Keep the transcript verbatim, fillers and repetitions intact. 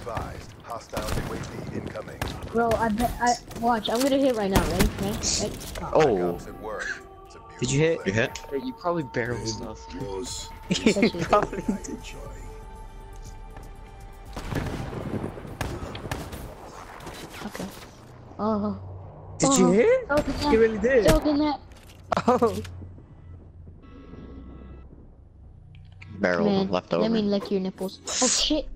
advised. Hostile U A V incoming. Bro, I bet I watch. I'm gonna hit right now. Ready? Ready? Ready? Oh. At work. It's a Did you hit? beautiful You hit? thing. You probably barrel stuff. You probably did. Okay. Oh. Did oh. you hit? Oh, yeah. You really did. Oh, good net. Oh. Barrel Man, left over. let me lick your nipples. Oh shit.